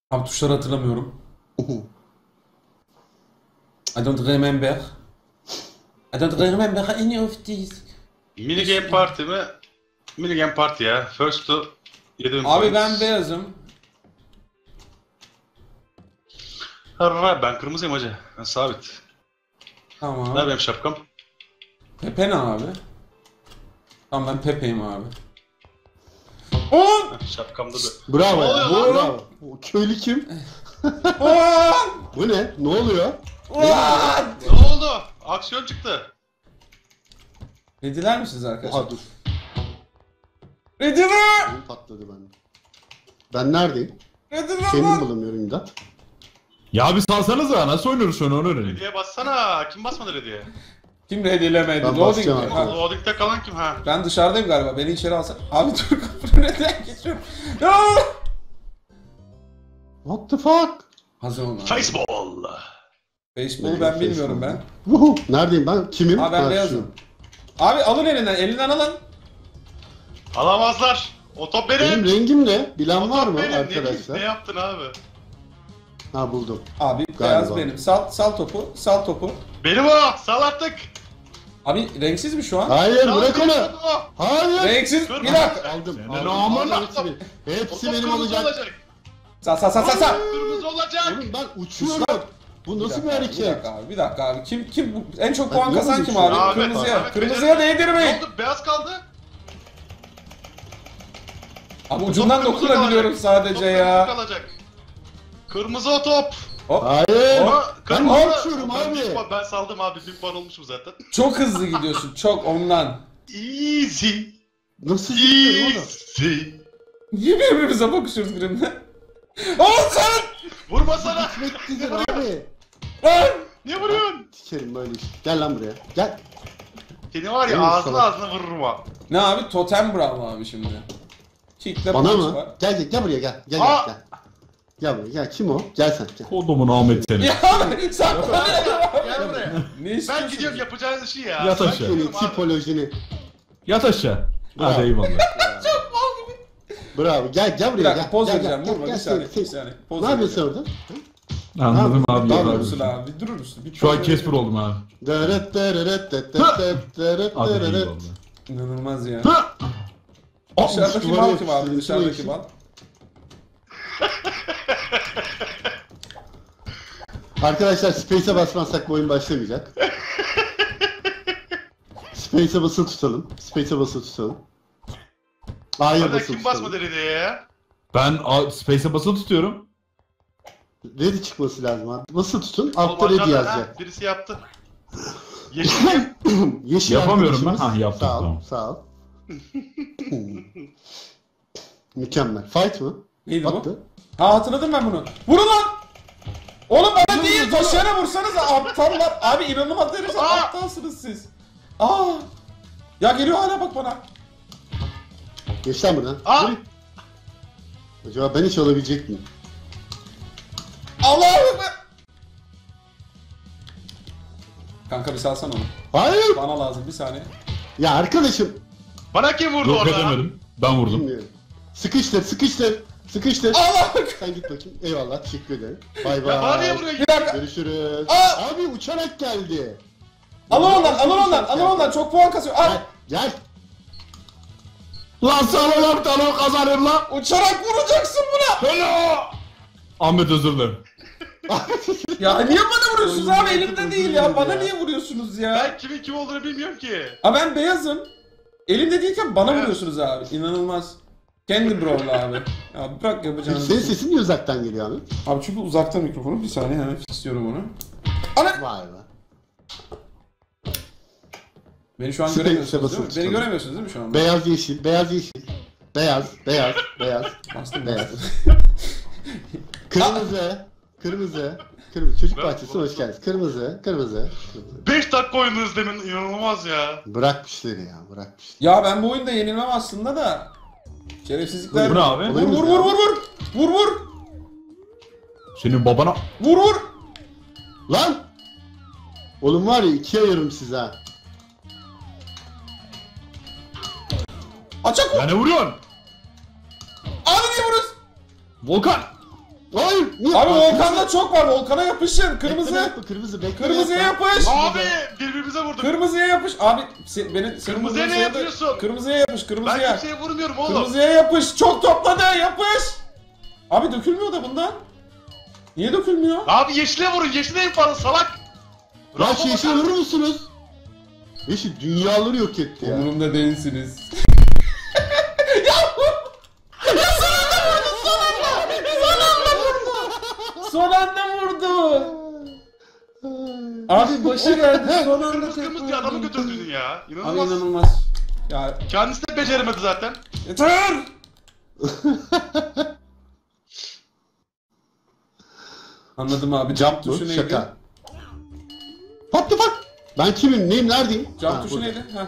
Abi tuşları hatırlamıyorum. I don't remember. I don't remember any of these. Minigame party mi? Minigame party ya. First to 7000 Abi points. ben beyazım. Harra ben kırmızıyım hacı. Ben sabit. Tamam. Nerede benim şapkam? Pepe ne abi? Tamam ben Pepe'yim abi. On! Şapkamda da. Bravo Ne ya. oluyor lan? Bravo. O köylü kim? On! Bu ne? Ne oluyor? What? Ne oldu? Aksiyon çıktı. Ready'ler misiniz arkadaşlar? Oha dur. Ready'ler! Benim patladı bende. Ben neredeyim? Ready'ler Kendim lan! bulamıyorum imdat. Ya bir salsanıza nasıl oynuyoruz şu an onu öğrenelim. Hediye bassana. Kim basmadı hediye? Kim ready'lemedi? Ben Loading basacağım diyor. abi. Ha. Loading'de kalan kim ha? Ben dışarıdayım galiba. Beni içeri alsan. Abi dur kapının önünden geçiyorum. Ya! What the fuck? Hazır olun abi. Faceball. Facebook'u ben bilmiyorum ben. Vuhu. Neredeyim ben? Kimim? Abi ben Ha, beyazım. Abi alın elinden. Elinden alın. Alamazlar. O top şu. Benim benim. rengim ne? Bilen O var top mı benim. Ne arkadaşlar? yaptın abi? Ha buldum. Abi Galiba. beyaz benim. Sal topu. Sal topu. Benim o. Sal artık. Abi renksiz mi şu an? Hayır Sal bırak benim onu. o. Renksiz. Renksiz. Dur, Bir dakika. Aldım. Senin Aldım. amına. Aldım, hepsi benim. O Hepsi top benim kırmızı olacak. olacak. Sal. Kırmızı olacak. Oğlum ben uçuyorum. Bu nasıl bir Bir hareket? dakika abi. Bir dakika abi. Kim bu? En çok Ben puan niye kasan bunu kim düşünüyorum? abi? Ahmet, Kırmızıya. Ahmet, Kırmızıya Ne değdirmeyin. oldu? Beyaz kaldı. Abi ucundan Top kırmızı dokunabiliyorum kalacak. sadece Top ya. kırmızı kalacak. Kırmızı o top. Hayır. Ama Ben kırmızı. ne uçuyorum Ben abi? Ben saldım abi. Bir puan olmuşum zaten. Çok hızlı gidiyorsun. Çok ondan. Easy. Nasıl gidiyorum oğlum? Easy. Niye birbirimize bakışıyoruz birbirine? Olsun! Vurma sana. Gitmek güzel abi. Lan! Niye vuruyorsun? Sikerim böyle iş. Gel lan buraya. Gel. Seni var ya Benim ağzına salak. ağzına vururum ha. Ne abi? Totem bravo abi şimdi. Kick'le Bana punch mı? var. Gel buraya gel. Gel Aa! gel. Gel buraya gel. Kim o? Gel sen gel. Kodumun Ahmet seni. Ya sen bana Gel buraya. ne istiyorsun? Ben gidiyorum yapacağınız işi ya. Yat Ben aşağı. gidiyorum Senin abi. tipolojini. Yat aşağı. Bravo. Hadi eyvallah. Bravo. Gel Bir buraya dakika gel. poz Gel, vereceğim. gel, Vurma gel, bir saniye. sen- Bir saniye. Poz Ne yapıyorsun vereceğim. orada? Anladım Ne abi. Durur yallah. musun abi? Durur musun? Bir Şu an poz Casper vereceğim. oldum abi. Dırıt dırıt dırıt dırıt dırıt Hadi dırıt. eyvallah. İnanılmaz ya. Aa, Dışarıdaki duvara bal kim abi? yapıştırdı, Dışarıdaki içine bal. Arkadaşlar Space'e basmazsak bu oyun başlamayacak. Space'e basılı tutalım. Space'e basılı tutalım. A'ya Hadi basılı kim tutalım. basmadı dedi ya? Ben Space'e basılı tutuyorum. Ready çıkması lazım abi. Basılı tutun. Altta Oğlum ready aşağıda, yazacak. ha, birisi yaptı. Yeşil kim? Yeşil Yapamıyorum ben. arkadaşımız. Ha, yaptım, Sağ ol. tamam. Sağ ol. Mükemmel. Fight mı? Neydi bu? Attı. Ha hatırladım ben bunu. Vurun lan! Oğlum bana değil taşıyana vursanız aptallar. Abi inanılmaz derecede Aa! aptalsınız siz. Aa! Ya geliyor hala bak bana. Geç lan buradan. Aa! Yürü. Acaba ben hiç olabilecek miyim? Allah'ım be! Kanka bir salsana onu. Hayır. Bana lazım bir saniye. Ya arkadaşım. Bana kim vurdu Yok orada? edemedim. Ben vurdum. Bilmiyorum. Sıkıştır, sıkıştır. Sıkıştır. Allah! Sen git bakayım. Eyvallah, teşekkür ederim. Bay Ya bana niye bay. vuruyor? Bir dakika. Görüşürüz. Aa! Abi uçarak geldi. Alın ondan, alın ondan, Uçarak alın geldi. ondan. Çok puan kasıyor. Al! Gel, gel. Lan sağlam talon kazanır lan. Uçarak vuracaksın buna! Hello. Ahmet özür dilerim. Ya niye bana vuruyorsunuz Ay, abi? Elimde değil ya. özür Bana dilerim ya. niye vuruyorsunuz ya? Ben kimin kim olduğunu bilmiyorum ki. Ha ben beyazım. Elimde değilken bana Evet. vuruyorsunuz abi. İnanılmaz. Kendi brawl'la abi. Ya bırak yapacağınızı. Senin sesin niye uzaktan geliyor abi? Abi çünkü uzaktan mikrofonu. Bir saniye hemen istiyorum onu. Ana! Vay be. Beni şu an Space'e göremiyorsunuz basılı değil mi? Beni tutalım. göremiyorsunuz değil mi şu an? Beyaz yeşil, beyaz yeşil. Beyaz, beyaz, beyaz. Bastım Beyaz. bastım. Kırmızı, kırmızı. Kırmızı. Çocuk Ben- bahçesine hoş geldiniz. Kırmızı, kırmızı, kırmızı. 5 dakika oynadınız demin, inanılmaz ya. Bırak işleri ya, bırak işleri. Ya ben bu oyunda yenilmem aslında da. Şerefsizlikler. Bu ne abi? Vur Olayımız vur ne vur abi? vur vur. Vur vur. Senin babana... Vur vur. Lan! Oğlum var ya ikiye ayırırım size ha. Açak vur. Ya ne vuruyorsun? Abi niye vuruyorsun? Volkan. Hayır. Niye? Abi Volkan'da çok var. Volkan'a yapışın. Bekle, Kırmızı. bekle, kırmızı bekle. Kırmızıya yapma. yapış. Abi birbirimize vurduk. Kırmızıya yapış. Abi senin Kırmızıya ne yapıyorsun? Kırmızıya yapış. Ben Kırmızıya. kimseye vurmuyorum oğlum. Kırmızıya yapış. Çok topladı. Yapış. Abi dökülmüyor da bundan. Niye dökülmüyor? Abi yeşile vurun. Yeşile en fazla salak. Ya Rafa yeşil bakar. vurur musunuz? Yeşil dünyaları yok etti ya. Umurumda değilsiniz. Son anda vurdu. Abi başı geldi. Son anda Kırmızı kırmızı bir adamı götürdün ya. Abi İnanılmaz. inanılmaz. Ya Kendisi de beceremedi zaten. yeter. Anladım abi. Jump Bu tuşu neydi? şaka. What the fuck? Ben kimim? Neyim? Neredeyim? Jump Ha, tuşu burada. neydi? Heh.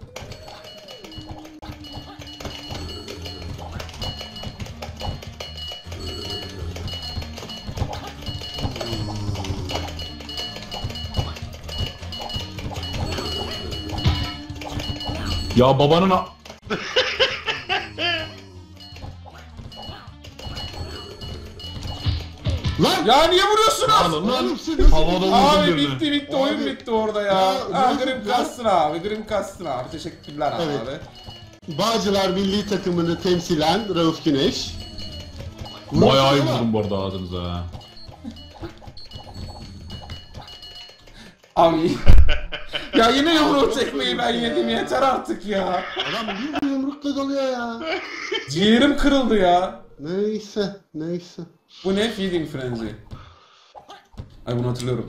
Ya babanın Lan! Ya niye vuruyorsunuz? Alın lan. Oğlum siz nasıl- Havada vurdum Abi birini. bitti oyun Abi. bitti orada ya. Ya, Ha nasıl Grim ya? kastın abi. Grim kastın abi. Teşekkürler abi. Evet. Bağcılar milli takımını temsilen Rauf Güneş. Bayağı iyi Ama- vurdum bu arada ağzınıza ha. Abi. Ya yine yumruğu çekmeyi ben yedim yeter artık ya. Adam bir yumrukla dalıyor ya. Ciğerim kırıldı ya. Neyse, neyse. Bu ne? Feeding Frenzy. Ay bunu hatırlıyorum.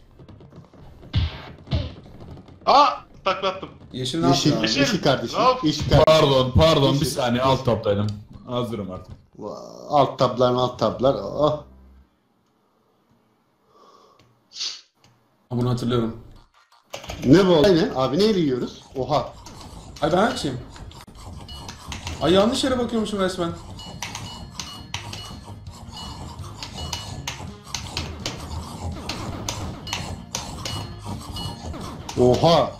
Aa taklattım. Yeşil ne Yeşil, yapıyor abi? yeşil kardeşim. Rauf. Yeşil kardeşim. Pardon bir Yeşil. saniye alt taptaydım. Hazırım artık. Alt tablar. Oh. Ha, bunu hatırlıyorum. Ne bu? Ne? Abi neyle yiyoruz? Oha. Ay ben açayım. Ay yanlış yere bakıyormuşum resmen. Oha.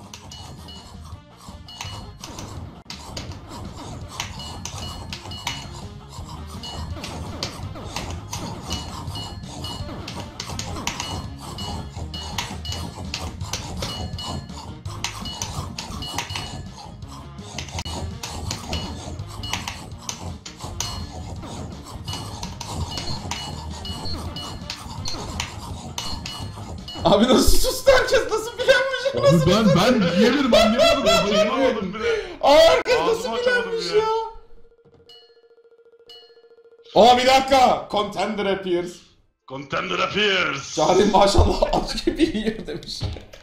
Abi nasıl sustu herkes nasıl bilenmiş? Abi ben yemedim anlayamadım. Ben Anlamadım bile. Aa herkes Ağzımı nasıl açamadım bilenmiş ya. ya? Aa bir dakika. Contender appears. Contender appears. Cahil maşallah at gibi yiyor demiş.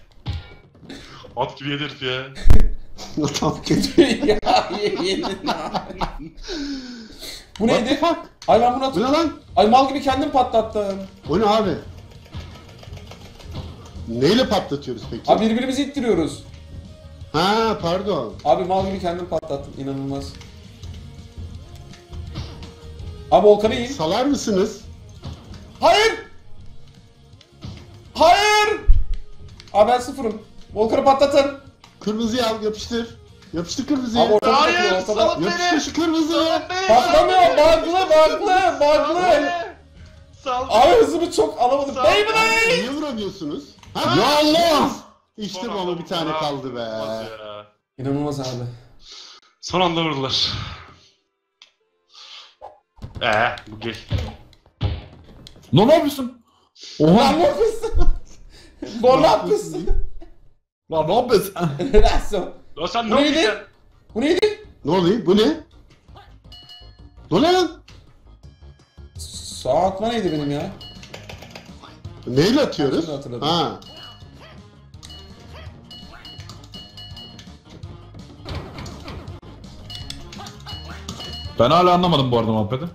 At gibi yedir ya. Tam kötü. Ya yedin abi. Bu What the neydi? fuck? Ay ben bunu Bu ne hatırlıyorum. lan? Ay mal gibi kendim patlattım. O ne abi? Neyle patlatıyoruz peki? Abi birbirimizi ittiriyoruz. Ha pardon. Abi mal gibi kendim patlattım. İnanılmaz. Abi Volkan'ı yiyin. Salar mısınız? Hayır! Hayır! Abi ben sıfırım. Volkan'ı patlatın. Kırmızıyı al yapıştır. Yapıştır kırmızıyı. Abi ortada Hayır, bakıyor ortada. salak. Yapıştır şu kırmızıyı. Patlamıyor. Baglı. Sal. Abi hızımı çok alamadım. Sağ- Beyblade! Niye vuramıyorsunuz? Ha? Ya Allah! İşte Son bu ama anda bir tane vurdular. kaldı be. İnanılmaz ya. İnanılmaz abi. Son anda vurdular. Bu gel. Ne yapıyorsun? Lan Oha! ne yapıyorsun? Bor ne yapıyorsun? Lan ne yapıyorsun? Nasıl? Ya sen Bu ne neydi? yapıyorsun? Bu neydi? Ne oluyor? Bu ne? Bu ne lan? Sağ atma neydi benim ya? Neyle atıyoruz? Şimdi hatırladım. Ha. Ben hala anlamadım bu arada muhabbeti.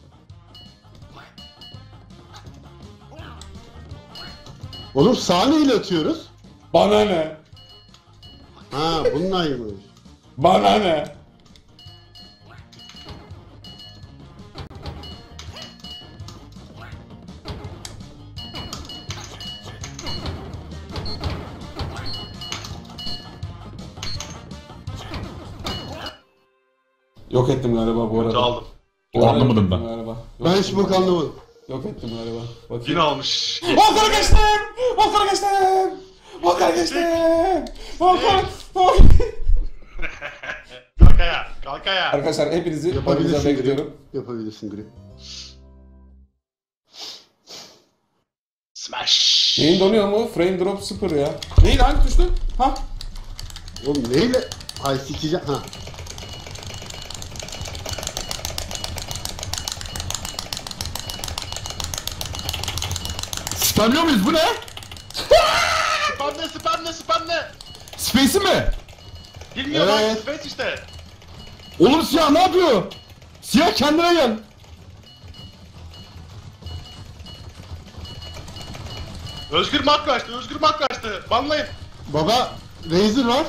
Oğlum sağ neyle atıyoruz? Bana ne? Ha bununlaymış. Bana ne? Yok ettim galiba bu arada. Aldım. Bu arada Anlamadım yok ettim ben. Galiba. Yok Ben ettim hiç bok galiba. anlamadım. Yok ettim galiba. Bakayım. Yine almış. Volkan'ı geçtim! Volkan'ı geçtim! Volkan'ı geçtim! Volkan! Kalkaya. Kalkaya. Arkadaşlar hepinizi Yapabilirsin oyunumuza Grip. bekliyorum. Yapabilirsin Grip. Smash. Neyin donuyor mu? Frame drop 0 ya. Neyin hangi tuştu? Ha? Oğlum neyle? Ay sikeceğim. Ha. Spamlıyor muyuz? Bu ne? Spamle. Space'i mi? Bilmiyorum Evet. lan space işte. Oğlum siyah ne yapıyor? Siyah kendine gel. Özgür makro açtı. Banlayın. Baba Razer var.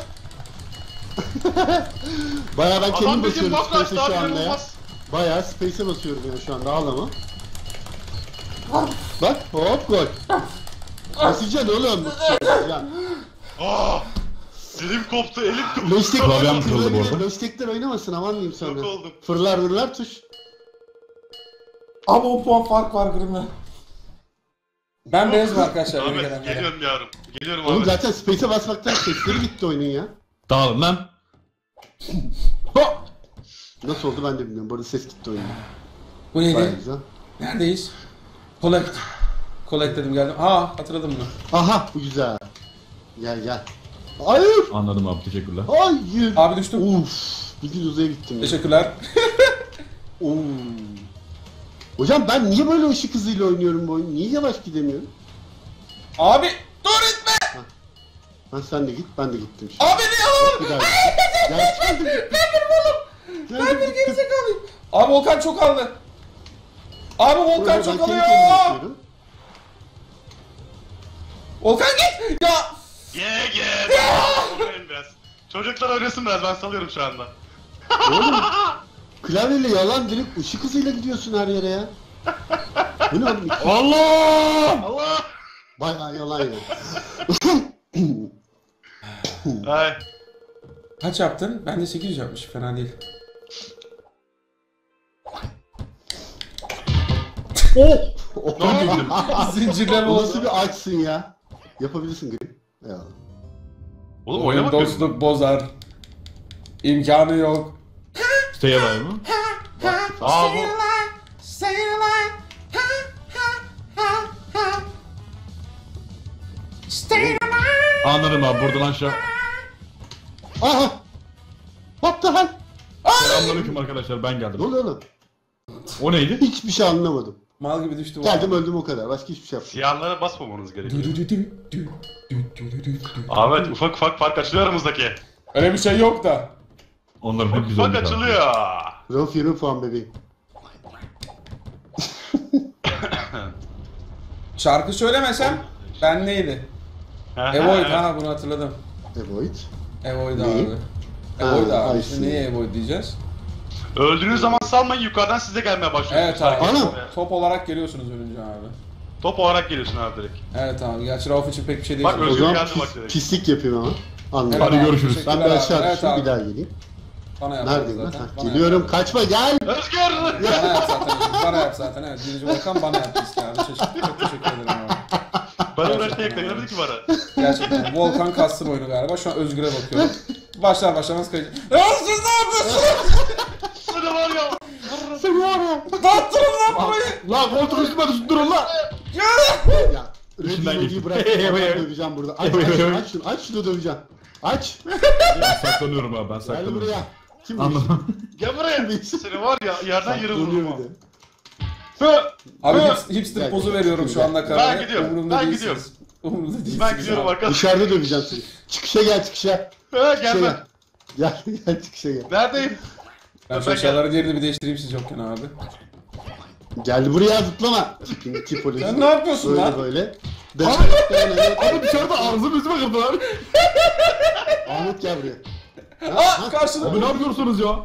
Bayağı ben Adam kendim bizim basıyorum makro açtı Space'e abi şu anda ya. inanılmaz. Bayağı Space'e basıyorum ya şu anda ağlama. Bak hop gol. Basacaksın oğlum. Basacaksın. Dilim koptu, elim koptu. Logitech Klavyem kırıldı bu arada. Logitech'ten oynamasın aman diyeyim sana. Yok oldum. Fırlar tuş. Ama 10 puan fark var Grim'le. Ben beyazım arkadaşlar. yeni Ahmet gelenlere. geliyorum yavrum. Geliyorum Oğlum Ahmet. zaten Space'e basmaktan sesleri gitti oyunun ya. Dağılın lan. Ho! Nasıl oldu ben de bilmiyorum. Bu arada ses gitti oyunun. Bu Bayağı neydi? güzel. Neredeyiz? Collect. Collect dedim geldim. Aa hatırladım bunu. Aha bu güzel. Gel. Hayır. Anladım abi, teşekkürler. Hayır. Abi düştüm. Uf. Bir gün uzaya gittim. Ya. Teşekkürler. Oo. Hocam ben niye böyle ışık hızıyla oynuyorum bu oyunu? Niye yavaş gidemiyorum? Abi dur etme. Ha sen de git, ben de gittim şimdi. Abi ne alalım? Bir daha git. Gel geldim. Ben bir gerizekalıyım. Abi Volkan çok aldı. Abi Volkan Ben çok kendi alıyor. kendime yapıyorum. Volkan git. Ya. Ye. Oynayın biraz. Çocuklar oynasın biraz, ben salıyorum şu anda. Oğlum klavyeyle yalan direkt ışık hızıyla gidiyorsun her yere ya. Bu ne oğlum? Allah! Allah! Bayağı yalan ya. Ay. Kaç yaptın? Ben de 800 yapmış. Fena değil. Oh! Ne oldu? Zincirleme Bu nasıl oldu. bir açsın ya? Yapabilirsin Grim. Eyvallah. Oğlum Oyun oynamak yok. dostluk bozar. İmkanı yok. Stay alive mı? Aa bu. Anladım abi, buradan aşağı. Aha! What the hell? Selamünaleyküm arkadaşlar, ben Ne geldim. oluyor oğlum? O neydi? Hiçbir şey anlamadım. Mal gibi düştü. Geldim öldüm o kadar. Başka hiçbir şey yapmadım. Siyahlara basmamanız gerekiyor. Ahmet ufak fark açılıyor aramızdaki. Öyle bir şey yok da. Onların hep güzel. Ufak açılıyor. Rauf 20 puan bebeğim. Şarkı söylemesem ben neydi? Evoid ha bunu hatırladım. Avoid. Evoid Neyi? abi. Evoid Ha, abi. I Şimdi see. niye Evoid diyeceğiz? Öldüğünüz zaman salmayın, yukarıdan size gelmeye başlıyor. Evet abi. Anam. Top olarak geliyorsunuz ölünce abi. Top olarak geliyorsun abi direkt. Evet abi. Gerçi Rauf için pek bir şey değil. Bak, O Özgür zaman geldi bak direkt. pislik yapayım ama. Anladım. Hadi abi, görüşürüz. Ben bir teşekkürler aşağı abi. Evet düştüm abi. bir daha geleyim. Bana yap Neredeyim lan? zaten. Ha, Bana geliyorum yap. kaçma gel. Özgür! Bana yap zaten. Bana yap zaten. Evet. Birinci Volkan bana yaptı işte abi. Çok teşekkür ederim abi. Bana uğraşta ekleyemedik ki bana. Gerçekten. Volkan kastım oyunu galiba. Şu an Özgür'e bakıyorum. Başlar başlamaz kayıcı. Ya siz ne yapıyorsunuz? Sıra var ya. Seni var ya. Dağıttırın lan burayı. Lan koltuk üstüme düştü, durun lan! Ya. İçinden Redi'yi geçti. bırak. Vallahi döveceğim burada. Aç şunu döveceğim. Aç. Ben saklanıyorum abi, ben Gel saklanıyorum. buraya. Kim Anladım. Gel buraya. Seni var ya yerden yere vururum. Saklanıyor bir de. Abi Hı. hipster Gel, pozu gel, veriyorum gel. şu anda kameraya. Ben gidiyorum, Umurumda ben değilsiniz. Umurumda değilsiniz. Ben gidiyorum abi. arkadaş. Dışarıda döveceğim seni. Çıkışa gel çıkışa. Ha, Çıkışa gelme. gel. Gel çıkışa gel. Neredeyim? Ben şu Ben eşyaların yerini bir değiştireyim siz yokken abi. Gel buraya zıplama. Tipini tipoloji. Sen ne yapıyorsun böyle lan? Böyle. Abi dışarıda ağzım yüzüme kırdılar. Ahmet gel buraya. Aa karşıda. Abi ne yapıyorsunuz ya?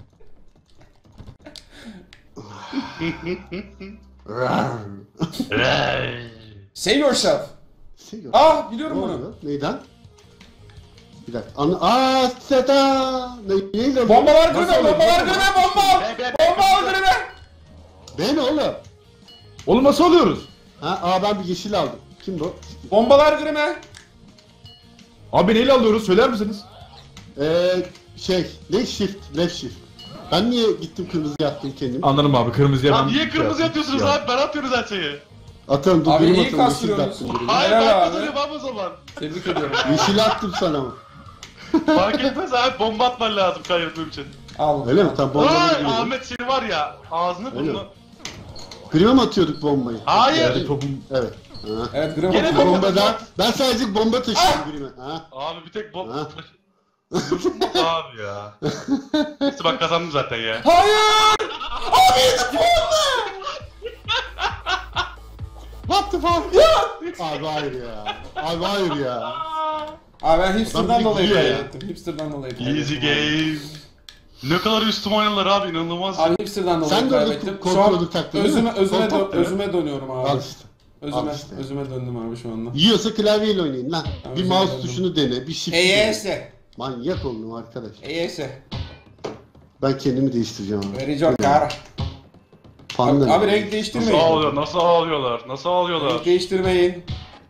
Save yourself. Seviyorum. Ah biliyorum Ne bunu. oluyor? Neyden? Bir dakika. Aaa Seda. Neyle? Bombalar Nasıl gırme, oluyor? bombalar gırme, bomba! Bomba al gırme! Ben oğlum. Oğlum nasıl alıyoruz? Ben bir yeşil aldım. Kim bu? Bombalar Grim'e. Abi neyle alıyoruz söyler misiniz? Ne shift, left shift. Ben niye gittim kırmızı yaptım kendimi? Anladım abi kırmızıya Ya ben... niye kırmızı yatıyorsunuz Ya. abi? Ben atıyoruz her şeyi. Atalım dur Abi benim iyi atalım yeşil kastırıyorsunuz. attım birini. Hayır Helal ben abi. kazanıyorum abi o zaman. Tebrik ediyorum abi. Yeşil attım sana ama. Fark etmez abi bomba atman lazım kaybetmem için. Al. Öyle mi? Tamam bombayı Ay girelim. Ahmet seni var ya ağzını Öyle burnunu. mi? Grime mi atıyorduk bombayı? Hayır. Yani topum... Evet. Ha. Evet Grim Gene atıyor. Bombada ben sadece bomba taşıyorum grime. Abi bir tek bomba. Ha. Yutmaz abi ya. Neyse bak kazandım zaten ya. Hayır! Abi 7 puanla! What the fuck? Ya! Abi hayır ya. Abi hayır ya. Abi ben hipster'dan bir dolayı gülüyor ya. kaybettim. Hipster'dan dolayı kaybettim. Easy game. Ne kadar üstüm oynadılar abi inanılmaz. Abi hipster'dan dolayı Sen de orada kaybettim. kontrolü taktın değil mi? Özüme dönüyorum abi. Al işte. Özüme, al işte. özüme döndüm abi şu anda. Yiyorsa klavyeyle oynayın lan. Tamam, Bir özür mouse dilerim. tuşunu dene, bir shift EYS. dene. Manyak oldum arkadaş. EYS. Ben kendimi değiştireceğim abi. Very joker. Panda. Abi renk Nasıl değiştirmeyin. ağlıyor? Nasıl ağlıyorlar? Nasıl ağlıyorlar? Renk değiştirmeyin.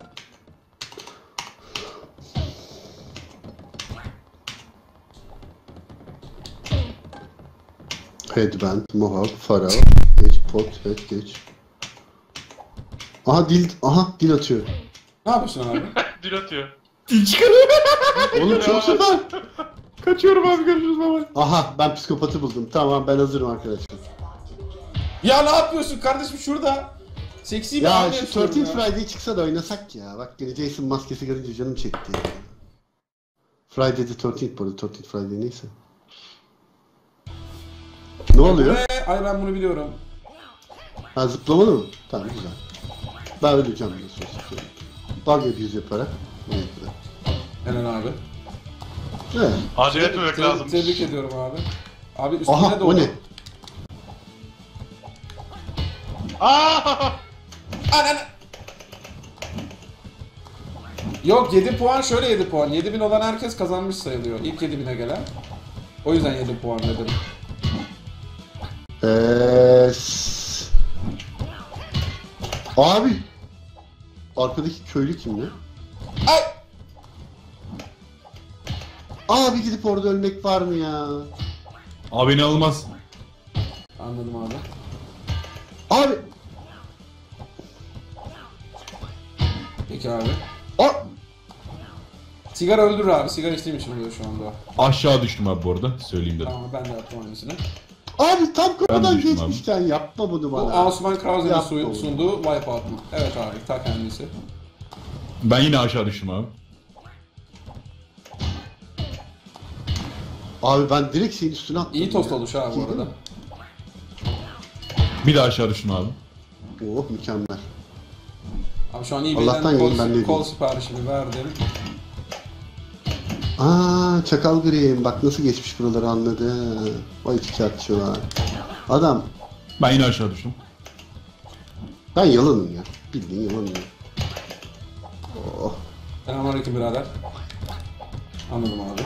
Headband, mohawk, fara, geç, pot, head, geç. Aha dil atıyor. Ne yapıyorsun abi? Dil atıyor. Dil çıkarıyor. Oğlum çok süper. Kaçıyorum abi görüşürüz baba. Aha ben psikopatı buldum. Tamam ben hazırım arkadaşlar. Ya ne yapıyorsun kardeşim şurada? Seksi bir Ya anne şu yaşıyorum 13 ya. Friday çıksa da oynasak ya. Bak gene Jason maskesi görünce canım çekti ya. Friday'de 13 bu arada 13 Friday neyse. Ne oluyor? Ay ben bunu biliyorum. Ha zıplamalı mı? Tamam güzel. Ben öleceğim diyorsun. Bug abuse yaparak. Evet. Helal abi. Evet. Acele etmemek lazım. Tebrik ediyorum abi. Abi üstüne Aha doğru. o ne? Aaaa! Anan. Yok 7 puan şöyle 7 puan. 7000 olan herkes kazanmış sayılıyor. İlk 7000'e gelen. O yüzden 7 puan dedim. Abi. Arkadaki köylü kim ne? Ay! Abi gidip orada ölmek var mı ya? Abi inanılmaz. Anladım abi. Abi. Peki abi. A Sigara öldürür abi. Sigara içtiğim oluyor şu anda. Aşağı düştüm abi bu arada. Söyleyeyim dedim. Tamam ben de yaptım aynısını. Abi tam kapıdan düştüm geçmişken yapma bunu Bu bana. Osman Krause'nin Yapma oğlum. sunduğu Wipeout mu? Evet abi ta kendisi. Ben yine aşağı düştüm abi. Abi ben direkt senin üstüne attım. İyi tost ya. oluş ha bu İyi değil arada. mi? Bir daha aşağı düştüm abi. Oh mükemmel. Abi şu an iyi Allah'tan yayın ben ne kol diyeyim. siparişimi verdim. Çakal Grim bak nasıl geçmiş buraları anladı. Vay kağıtçılar. Adam Ben yine aşağı düştüm. ben yalanım ya. Bildiğin yalanım ya. Oh. Selamünaleyküm birader. Anladım abi.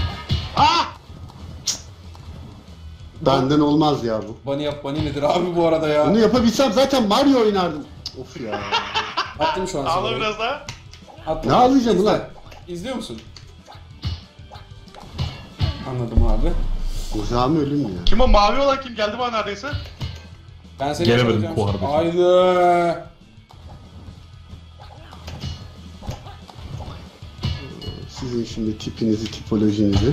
Benden olmaz ya bu. Bunny yap bunny nedir abi bu arada ya? Bunu yapabilsem zaten Mario oynardım. Of ya. Attım şu an Ağla sigarayı. biraz daha. Attım. Ne ağlayacağım İzle. ulan? İzliyor musun? Anladım abi. Uzağım ölüm ya. Kim o mavi olan kim geldi bana neredeyse? Ben seni Gelemedim yakalayacağım. kardeşim. Haydi. Sizin şimdi tipinizi, tipolojinizi.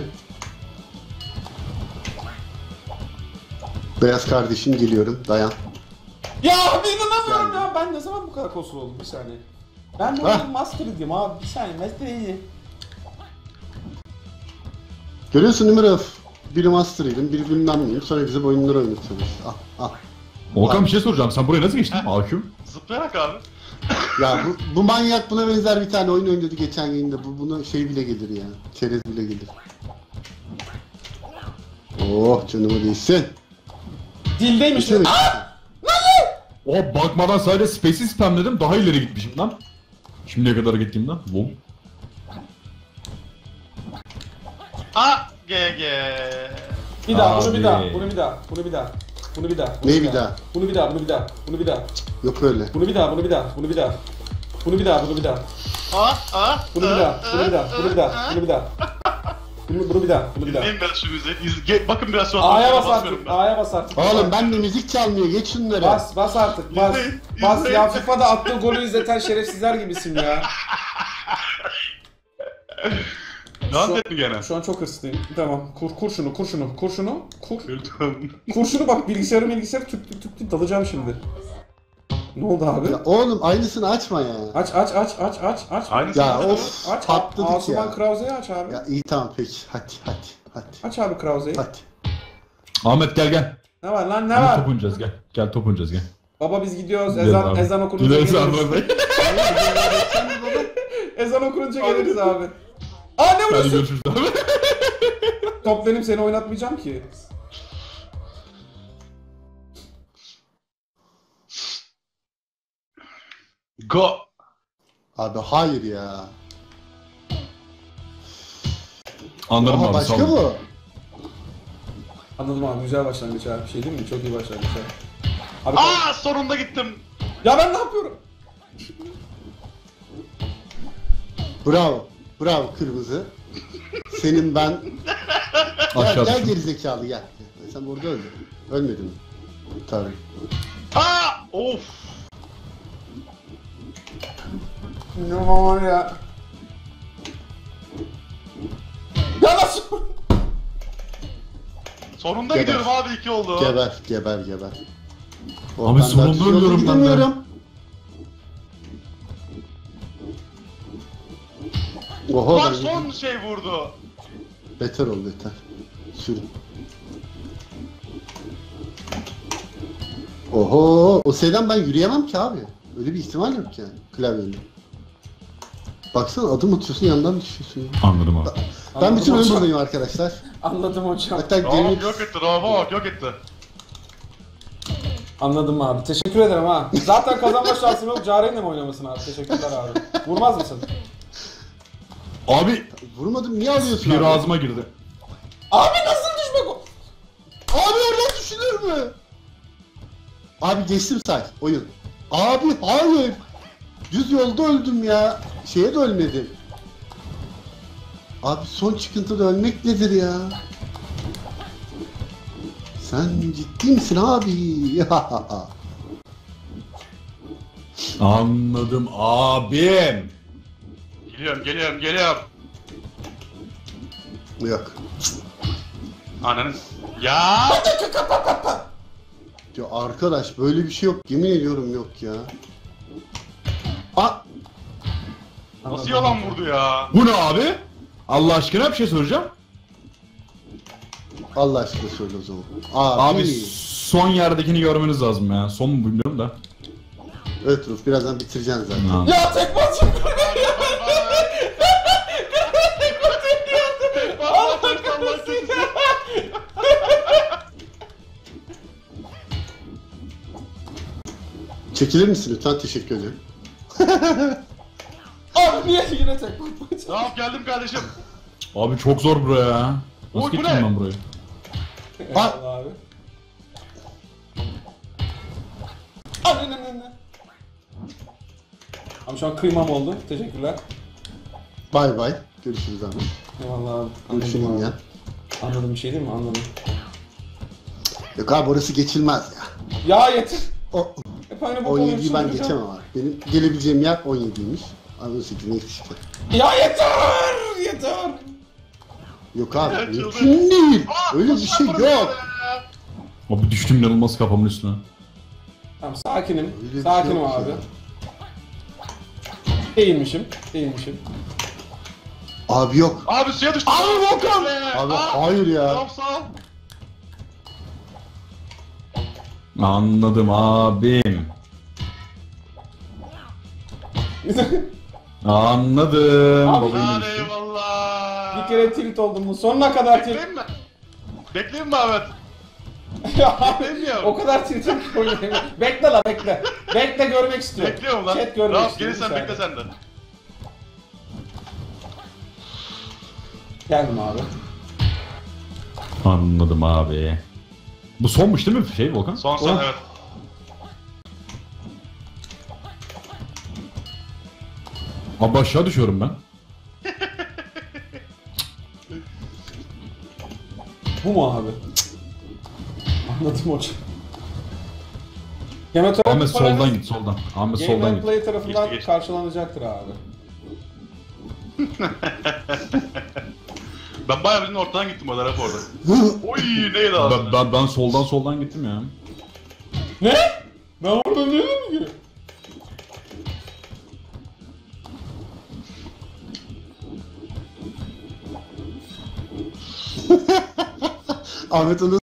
Beyaz kardeşim geliyorum. Dayan. Ya bir inanamıyorum ya. Ben ne zaman bu kadar kosur oldum bir saniye. Ben bu Hah. oyunun master'ıydım abi. Bir saniye master'ıydı. Görüyorsun Ömer. Biri master'ıydım, biri bilmem neyim. Sonra bize bu oyunları oynatıyoruz. Al. Volkan bir şey soracağım. Sen buraya nasıl geçtin? AQ. Zıplayarak abi. Ya bu manyak buna benzer bir tane oyun oynadı geçen yayında. Buna şey bile gelir ya. Çerez bile gelir. Oh canıma değsin. Dildeymiş. Geçemedim. O bakmadan sadece space'i spamledim. Daha ileri gitmişim lan. Şimdiye kadar gittiğim lan. Lol. A GG. Bir daha, bunu Abi. bir daha, bunu bir daha, bunu bir daha. Bunu bir daha. Neyi bir daha? Bunu bir daha, bunu bir daha. Bunu bir daha. Yok öyle. Bunu bir daha, bunu bir daha. Bunu bir daha. Bunu bir daha, bunu bir daha. Bunu bir daha, bunu bir daha, bunu bir daha, bunu bir daha. Bunu bir daha, bunu bir daha. Dinleyin biraz şu müziği. Bakın biraz sonra. A'ya bas basıyorum artık, ben. A'ya bas artık. Oğlum ben de müzik çalmıyor. Geç şunları. Bas artık, bas. İzleyin, Bas izleyin. ya, FIFA'da attığı golü izleten şerefsizler gibisin ya. Dans et mi gene? Şu an çok hırslıyım. Tamam, kur şunu, kur şunu, kur şunu, kur. Kırdım. Kur şunu bak, bilgisayarı tüp dalacağım şimdi. Ne oldu abi? Ya oğlum aynısını açma ya. Aç. Aynısı. Ya of Aç. patladık Asuman ya. Krause'yi aç abi. Ya iyi tamam peki. Hadi. Aç abi Krause'yi. Hadi. Ahmet gel. Ne var lan, ne Ahmet var? top oynayacağız gel. Gel top oynayacağız gel. Baba biz gidiyoruz. Gel abi. Ezan okununca Gideriz geliriz. abi. Ezan okununca geliriz abi. Aa ne Hadi vuruyorsun? görüşürüz abi. Top benim, seni oynatmayacağım ki. Go. Abi hayır ya. Anladım Aha abi sağ başka ol. bu. Anladım abi, güzel başlangıç abi. Şey değil mi? Çok iyi başlangıç abi. Abi Sonunda gittim. ya ben ne yapıyorum? Bravo kırmızı. Senin ben... Aşağı gel düşün. gerizekalı gel. Sen burada öldün. Ölmedin mi? Tabii. Of. Ne var ya? Ya nasıl? Sonunda Geber. gidiyorum abi 2 oldu. Geber. Abi Oradan sonunda daha ölüyorum ben de. gidemiyorum. Oho Lan ben son şey vurdu. beter ol beter. Sürün. Oho o şeyden ben yürüyemem ki abi. Öyle bir ihtimal yok yani klavyeyle. Baksana adım atıyorsun yandan düşüyorsun ya. Anladım abi. Ben bütün oyun hocam. buradayım arkadaşlar. Anladım hocam. Hatta Tamam geri... yok etti. Rafa bak yok etti. Anladım abi. Teşekkür ederim ha. Zaten kazanma şansım yok. Careyn'le mi oynamasın abi? Teşekkürler abi. Vurmaz mısın? Abi vurmadım niye alıyorsun Bir abi? ağzıma girdi. Abi nasıl düşmek o? Abi oradan düşünür mü? Abi geçtim say oyun. Abi hayır. Düz yolda öldüm ya. Şeye de ölmedim. Abi son çıkıntıda ölmek nedir ya? Sen ciddi misin abi? Anladım abim. Geliyorum. Yok. Ananın. Ya. Ya arkadaş böyle bir şey yok. Yemin ediyorum yok ya. Aa, Nasıl yalan vurdu ya? Bu ne abi? Allah aşkına bir şey soracağım. Allah aşkına söyle o zaman. Abi son yerdekini görmeniz lazım ya. Son mu bilmiyorum da. Evet Ruf birazdan bitireceksin zaten. Ha. Ya tek basın. Çekilir misin lütfen? Teşekkür ederim. Abi niye yine tek basın? Tamam geldim kardeşim. Abi çok zor buraya ya. Nasıl Oy, bu geçeyim ne? ben burayı? Eyvallah abi. Anne. Abi şu an kıymam oldu. Teşekkürler. Bay bay. Görüşürüz abi. Eyvallah abi. Görüşürüz Anladım ya. abi. Anladım, bir şey değil mi? Anladım. Yok abi orası geçilmez ya. Ya yeter. O Hep aynı bok oluyorsun 17'yi ben hocam. geçemem abi. Benim gelebileceğim yer 17'ymiş. Abi 18'ine yetişti. Ya yeter. Yok abi. Evet, Mümkün değil. Öyle bir şey yok. Abi düştüm inanılmaz kafamın üstüne. Tamam sakinim. Öyle bir şey Sakinim yok abi. ya. Eğilmişim. Abi yok. Abi suya düştüm. Abi Volkan! Abi hayır ya. Tamam sağ ol. Anladım abim. Anladım. Abi, Babayı Hadi yemiştim. eyvallah. Bir kere tilt oldum bu. Sonuna kadar tilt. Bekleyeyim mi? Bekleyeyim mi Ahmet? Ya abi, Beklemiyorum. o kadar tiltim ki oynayayım. Bekle la bekle. Bekle, görmek istiyorum. Bekliyorum lan. Chat görmek Rahat istiyorum. gelirsen bir bekle saniye. sen de. Geldim abi. Anladım abi. Bu sonmuş değil mi şey Volkan? Son Oh. evet. Abi aşağı düşüyorum ben. Bu mu abi? Anladım hocam. Game and Ahmet soldan git soldan. Ahmet Game soldan and git. Play tarafından Geçti. karşılanacaktır abi. Ben bayağı birinin ortadan gittim o tarafa orada. Oy neydi ağzına? Ben soldan gittim ya. Ne? Ben orada ne dedim ki? Ahmet onu